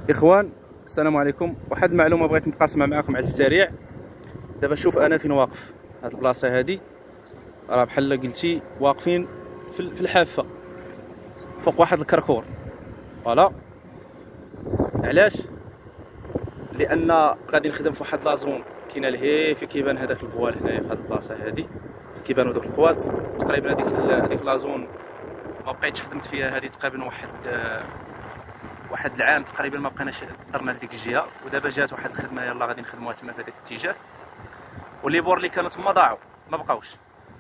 اخوان السلام عليكم. واحد المعلومه بغيت نتقاسمها معكم على السريع. دابا شوف انا فين واقف. هاد البلاصه هادي راه بحال قلتي واقفين في الحافه فوق واحد الكركور. فوالا علاش؟ لان غادي نخدم في واحد لازون كاينه لهي في كيبان هذاك الفوال هنايا في هاد البلاصه هادي كيبانوا دوك القوات تقريبا. هذيك لازون ما بقيتش خدمت فيها هذه تقريبا واحد العام تقريبا ما بقيناش درنا لديك الجهه. ودابا جات واحد الخدمه يلاه غادي نخدموها تما في هذاك الاتجاه. واللي بور اللي كانوا تما ضاعوا ما بقاوش.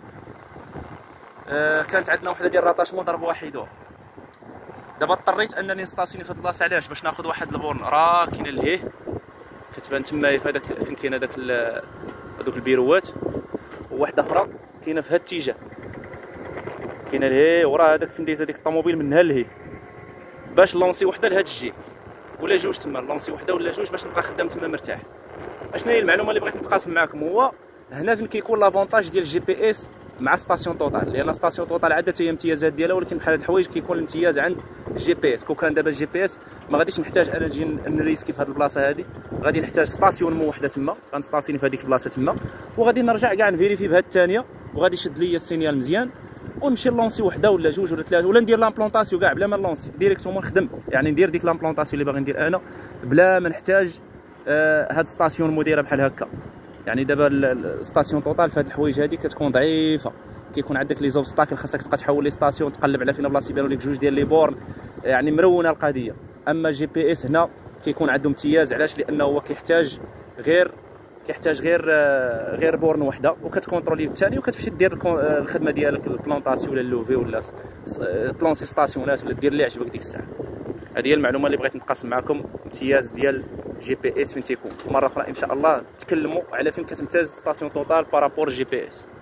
كانت عندنا وحده ديال الراطاشمون ضربوا وحيدوها. دابا اضطريت انني نستاسيني في هاد البلاصه. علاش؟ باش ناخذ واحد البورن راه كاينه لهيه كتبان تما في هذاك فين كاين هذوك البيروات. وواحده اخرى كاينه في هاد الاتجاه كاينه لهيه وراه هذاك فين دايزه ديك الطوموبيل منها لهيه. باش لونسي وحده لهاد الجي ولا جوج تما، لونسي وحده ولا جوج باش نبقى خدام تما مرتاح. اشنا هي المعلومه اللي بغيت نتقاسم معكم؟ هو هنا فين كيكون لافونتاج ديال الجي بي اس مع ستاسيون توتال. لان ستاسيون توتال عندها هي امتيازات ديالها، ولكن بحال هاد الحوايج كيكون الامتياز عند الجي بي اس. كون كان دابا الجي بي اس ما غاديش نحتاج انا نجي نريسكي في هاد البلاصه هادي، غادي نحتاج ستاسيون وحده تما غنستاسيني في هذيك البلاصه تما، وغادي نرجع كاع نفيريفي بهاد الثانيه وغادي يشد ليا السينيال مزيان ونمشي لونسي وحده ولا جوج ولا ثلاثه، ولا ندير لامبلونطاسيون كاع بلا ما نلونسي ديريكتومون نخدم. يعني ندير ديك لامبلونطاسيون اللي باغي ندير انا بلا ما نحتاج هاد ستاسيون مديره بحال هكا. يعني دابا الستاسيون توتال في هاد الحوايج هادي كتكون ضعيفه، كيكون عندك لي زوبستاكل خاصك تبقى تحول لي ستاسيون تقلب على فين بلاصه يبانوا لك جوج ديال لي بورن. يعني مرونه القضيه. اما جي بي اس هنا كيكون عنده امتياز. علاش؟ لانه هو كيحتاج غير بورن وحده وكتكونترولي الثاني وكتمشي دير الخدمه ديالك البلونطاسيون ولا اللوفي ولا تلونسي ستاسيونات ولا دير اللي عجبك ديك الساعه. هذه هي المعلومه اللي بغيت نتقاسم معكم. امتياز ديال جي بي اس فين تيكون. مره اخرى ان شاء الله تكلموا على فين كتمتاز ستاسيون توتال بارابور جي بي اس.